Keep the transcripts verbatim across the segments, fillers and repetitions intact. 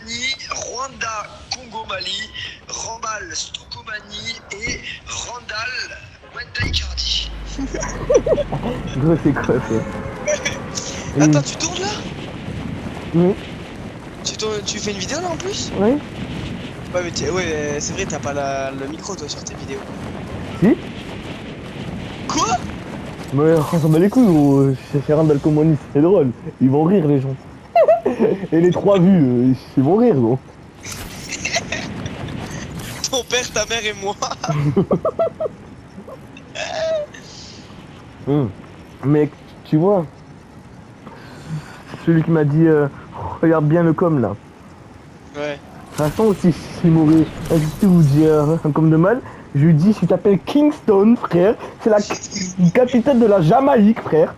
Stocomanie, Rwanda, Congo-Mali, Rambal, Stocomanie et Randall, Wendell Icardi. Gros, c'est quoi ça? Attends, tu tournes là? Oui. Tu, tournes, tu fais une vidéo là en plus? Oui. Ouais, mais t'es- ouais, c'est vrai, t'as pas la, le micro toi sur tes vidéos. Si. Quoi? Mais on s'en bat les couilles, gros. C'est faire un d'alcomonis, c'est drôle. Ils vont rire, les gens. Et les trois vues, euh, ils vont rire, gros. Ton père, ta mère et moi. Hum. Mec, tu vois, celui qui m'a dit euh, regarde bien le com là. Ouais. De toute façon, si il m'aurait insisté ou dire un com de mal, je lui dis tu t'appelles Kingston, frère. C'est la capitale de la Jamaïque, frère.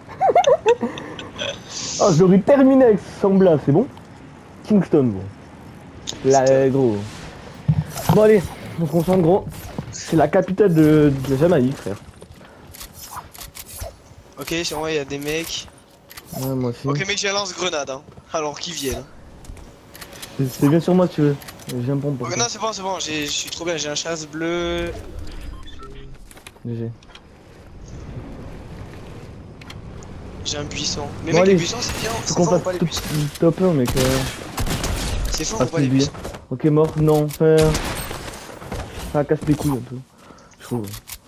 Oh, je l'aurais terminé avec son blas, c'est bon? Kingston, gros. Là, gros. Bon, allez, on se concentre, gros. C'est la capitale de, de la Jamaïque, frère. Ok, sur moi il y a des mecs. Ouais, moi aussi. Ok, mec, j'ai un lance-grenade, hein. Alors qu'ils viennent. C'est bien sur moi, tu veux. J'ai un bon pour Ok, non, c'est bon, c'est bon, je suis trop bien. J'ai un chasse bleu. G G. J'ai un buisson. Mais Bon, mec, allez, les buissons, c'est bien. Faut C'est qu'on fort ou fasse pas les top, buissons? top un, mec. Euh... C'est fort Ah, ou pas c'est les bien. buissons? Ok, mort, non, faire. Ça casse les couilles un peu. Je trouve.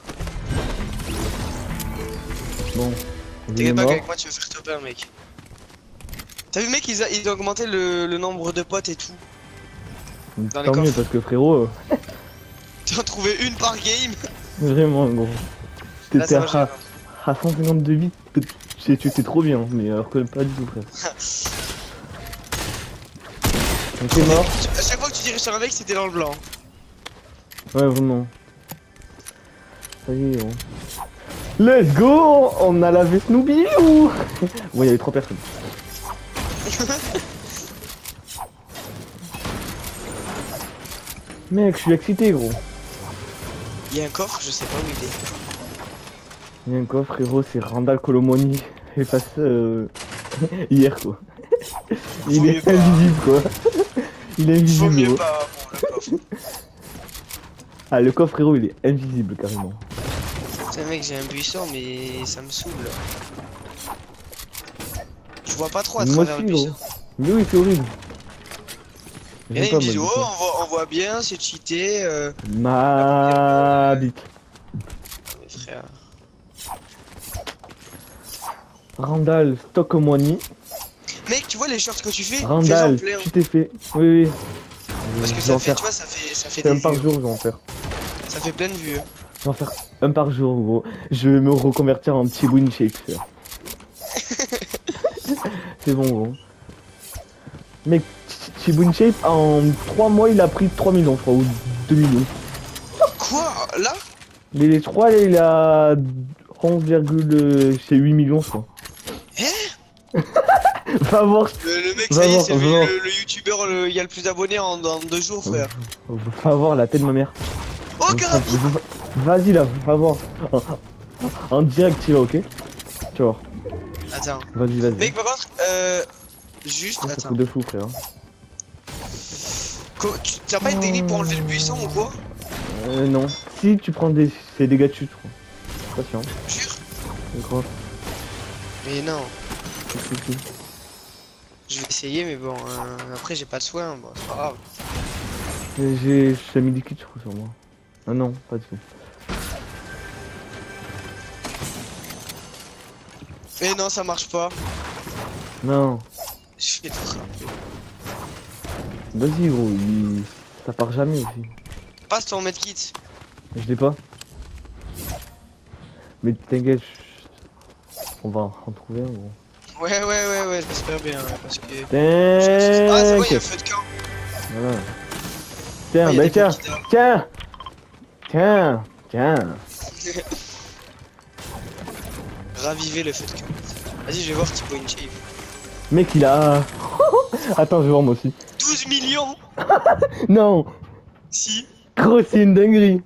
Bon. il est T'inquiète pas mort. qu'avec moi tu veux faire top un, mec. T'as vu, mec, ils, a, ils ont augmenté le, le nombre de potes et tout. dans les Tant mieux, coffres. parce que frérot, euh, T'en trouvais une par game. vraiment, gros. Là, T'étais ça va, à, à cent cinquante de vie, tu étais trop bien, mais alors que pas du tout, frère. Donc t'es mort. À chaque fois que tu tirais sur un mec, c'était dans le blanc. Ouais, vraiment. Ça y est, gros. Let's go! On a lavé Snoopy ou? Ouais, il y avait trois personnes. Mec, je suis excité, gros. Il y a un coffre, je sais pas où il est. Il y a un coffre, frérot, c'est Randall Colomoni. Efface euh... hier, quoi. Il Vaut est mieux pas. invisible, quoi. Il est Faut invisible, mieux gros. pas, bon, le coffre. Ah, le coffre, frérot, il est invisible, carrément. Putain, mec, j'ai un buisson, mais ça me saoule. Je vois pas trop à Moi travers aussi, le gros. buisson. Mais oui, c'est horrible. Et là, J'aime ils me pas, disent, moi, oh, le on voit, on voit bien, c'est cheaté. Euh... Ma bite. Mais frère. Randall Stockomoni. Mec, tu vois les shorts que tu fais? Randall, Fais-en plein. tu t'es fait. Oui, oui. Parce que Je vais en ça fait, faire tu vois, ça fait, ça fait un des par vues. jour, je vais en faire. Ça fait plein de vues. Je vais en faire un par jour, gros. Je vais me reconvertir en petit win shape, frère. C'est bon, gros. Mec, petit win shape, en trois mois, il a pris trois millions, je crois, ou deux millions. Quoi? Là? Mais les trois, là, il a onze virgule huit millions, je crois. Hein? Va voir. Le, le mec, Va ça y est, voir, c'est va le, voir. le, le youtubeur, le- il y a le plus d'abonnés en, en deux jours, frère. Va voir la tête de ma mère. Oh, carrément! Vas-y là, va voir. En direct, tu vas, ok? Tu vas voir. Attends. Vas-y, vas-y. Mec, par contre, euh. Juste, Ça attends. fout de fou, frère. Co- tu- T'as pas une technique pour enlever le buisson ou quoi? Euh, non. Si tu prends des, des dégâts de chute, je crois. Patient. Jure? Je crois. Mais non. Si, si, si. Je vais essayer, mais bon, euh, après j'ai pas de soin, bon, c'est pas grave. Mais J'ai j'ai mis des kits, je crois, sur moi. Ah non, pas du tout. Mais non, ça marche pas. Non. Je fais trop. Vas-y, gros. Il... Ça part jamais aussi. Passe ton medkit. Je l'ai pas. Mais t'inquiète, je- on va en trouver un, gros. Ouais, ouais, ouais, ouais, j'espère bien, ouais, parce que. Ah, c'est bon, il y a un T'inquiète. feu de camp. Voilà. Tiens, Ouais, y a bah des tiens, mecs qui dorment. tiens, tiens, tiens. Ravivez le feu de camp. Vas-y, je vais voir Thibaut InShape. Mec, il a... Attends, je vais voir moi aussi. douze millions. Non, Si. gros, c'est une dinguerie.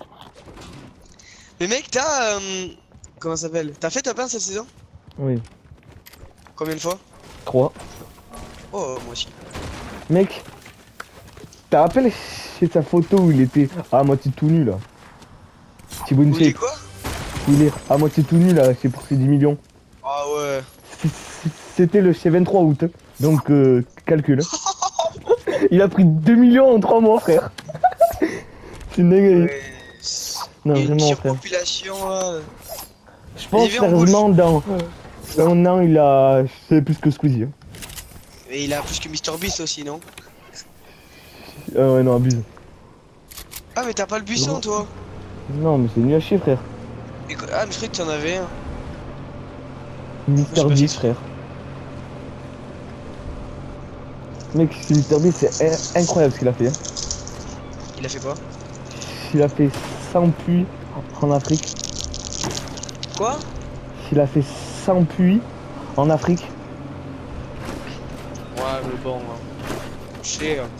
Mais mec, t'as. Euh... Comment ça s'appelle? T'as fait top un cette saison? Oui, Combien de fois? trois. Oh, moi aussi. Mec, t'as rappelé c'est sa photo où il était à moitié tout nu là. Thibaut Vous voulez InShape. quoi? Où il est à moitié tout nu là, c'est pour ses dix millions. Ah ouais. C'est- c'est- C'était le chez vingt-trois août. Donc euh, calcul. Il a pris deux millions en trois mois frère. C'est une dinguerie. Ouais. Non Il y a une vraiment frère. surpopulation là. Je pense Il vit en sérieusement dans dans un an il a c'est plus que Squeezie. Hein. Et il a plus que MrBeast aussi, non? Ah ouais non abuse. Ah mais t'as pas le buisson toi? Non mais c'est nul à chier frère. Et quoi- Ah mais je croyais que t'en avais un. Mister pas Beast si- frère. Mec c'est Mister Beast c'est in- incroyable ce qu'il a fait. Hein. Il a fait quoi? Il a fait cent puits en Afrique. Quoi? Il a fait cent puits en Afrique. Ouais mais bon, hein. Je sais. Hein.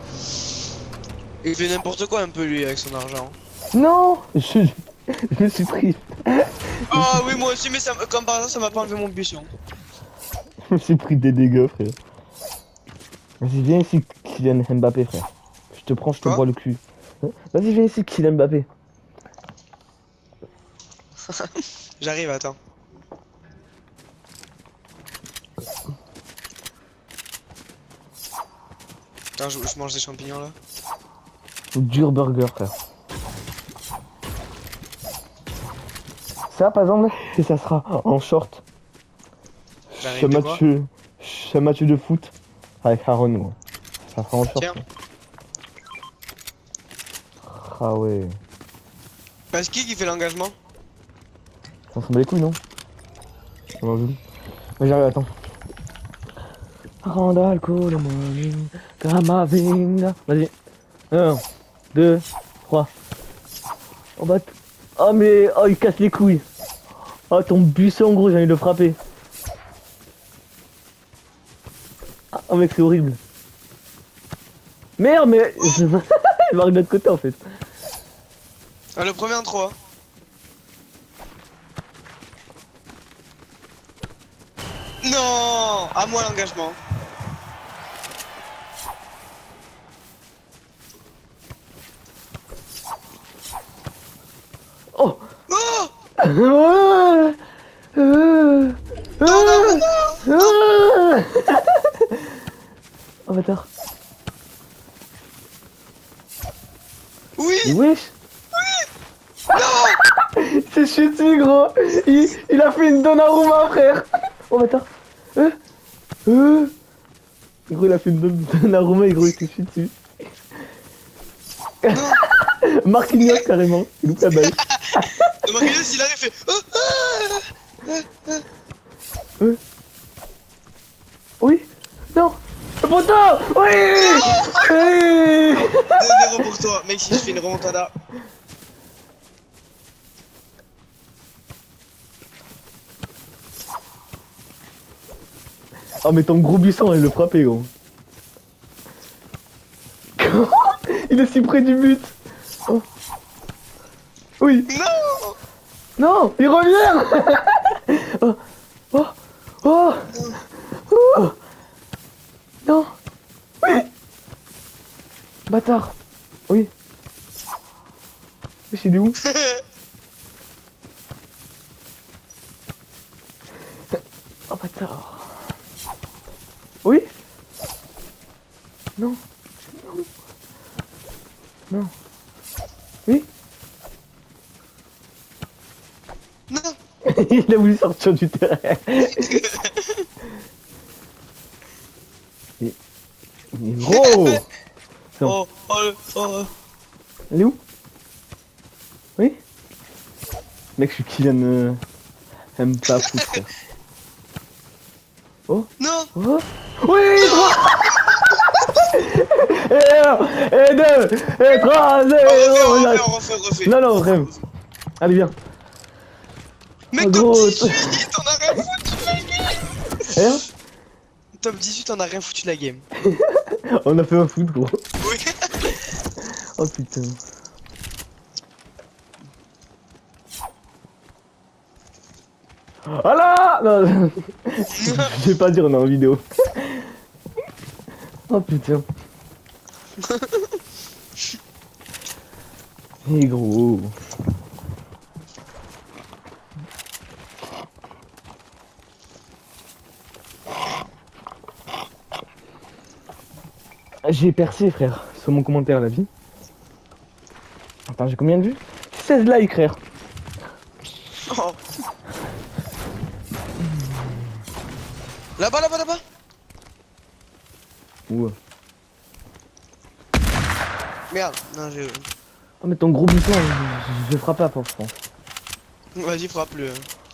Il fait n'importe quoi un peu lui avec son argent. Non je, je me suis pris. Ah oui moi aussi mais ça, comme par exemple ça m'a pas enlevé mon buisson. Je me suis pris des dégâts frère. Vas-y viens ici Kylian Mbappé frère. Je te prends, je te Quoi? bois le cul. Vas-y viens ici Kylian Mbappé. J'arrive, attends. Attends, je, je mange des champignons là. Dur burger frère. Ça par exemple ça sera en short. J'arrive Ce de quoi? match, ce match de foot avec Aaron moi. Ça sera en short. Tiens. Ah ouais. Parce qui qui fait l'engagement? Ça ressemble les couilles non? Non, joli. Mais j'arrive, attends. Randall Colomani, Kamavinga. Vas-y. un, deux, trois. On bat. Oh mais. Oh il casse les couilles. Oh ton buisson gros, j'ai envie de le frapper. Oh mec c'est horrible. Merde mais. Je marque de l'autre côté en fait. Ah, le premier en trois. Non, à moi l'engagement. Oh. Oh Euh, euh, euh, euh. Oh bâtard. Oui. Wesh. C'est chuté gros. Il, il a fait une Donnarumma frère. Oh bâtard. Euh, euh. Gros il a fait une Don- Donnarumma et gros il s'est chié dessus. Marquinhos carrément. Il loupe la balle. Le Marquinhos il arrive fait. Oh, ah. Euh. Oui. Non. Le poteau. Oui. Oui. deux zéro pour toi, mec, si je fais une remontada. Oh mais ton gros buisson elle le frapper gros. Il est si près du but. Oh. Oui. Non. Non, il revient. Oh. Oh. Oh. Oh. Non. Oui. Bâtard. Oui. Oui, c'est d'où? Oh bâtard. Oui. Non. Non. Non. Oui. Non. Il a voulu sortir du terrain. Il il est gros. Oh, oh, le- oh. Elle est où? Oui. Mec, je suis Kylian euh... aime pas foot frère. Oh. Non. Oh. Oui, trois. Et un, et deux, et trois, On zéro. refait, on refait, on refait. Non, non, vraiment. Allez, viens. Mec, Oh, top gros, dix-huit, on a rien foutu de la game. Et un. Top dix-huit, on a rien foutu de la game. On a fait un foot, gros. Oui. Oh putain. Ah là. Non, je vais pas dire, on est en vidéo. Oh putain. Et gros. J'ai percé frère, sur mon commentaire la vie. Attends, j'ai combien de vues? seize likes frère. Oh. Là-bas, là-bas, là-bas. Ouais. Merde, non, j'ai... Oh mais ton gros buisson, je, je frappe pas fort je pense. Vas-y, frappe-le.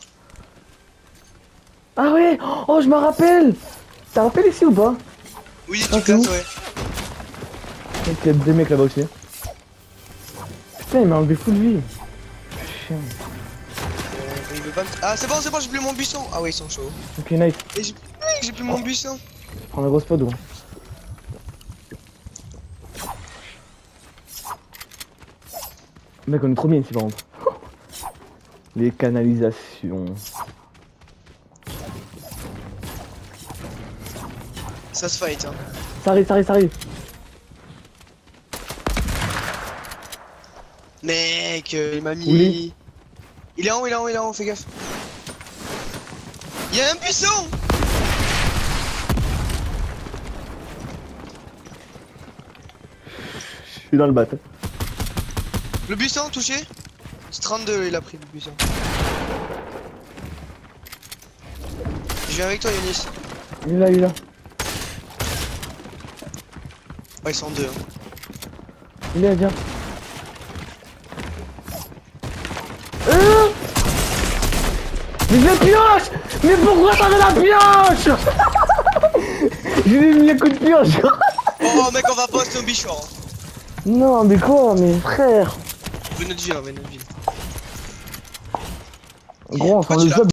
Ah ouais. Oh je me rappelle. T'as rappelé ici ou pas? Oui, Ah, tu casses, où ouais. Il y a des mecs là-bas aussi. Putain il m'a enlevé full vie. Chien. Euh, il veut pas me... Ah, c'est bon, c'est bon, j'ai plus mon buisson. Ah ouais, ils sont chauds. Ok nice. Et j'ai j'ai plus mon buisson. Prends la grosse pod gros. Mec on est trop bien ici par contre. Les canalisations. Ça se fight, hein. Ça arrive, ça arrive, ça arrive. Mec, euh, il m'a mis... Oui. Il est en haut, il est en haut, il est en haut, fais gaffe. Il y a un buisson. Je suis dans le bat. Le buisson touché. C'est trente-deux, il a pris le buisson. Je viens avec toi, Yanis. Il est là, il est là. Ouais, ils sont deux. Hein. Il est là, viens. Euh Mais je pioche. Mais pourquoi t'avais la pioche? Je lui ai mis un coup de pioche. Oh mec, on va poster un bichon. Non mais quoi, mais frère. On veut notre ville, on veut notre ville. Gros, enfin Pourquoi le tu job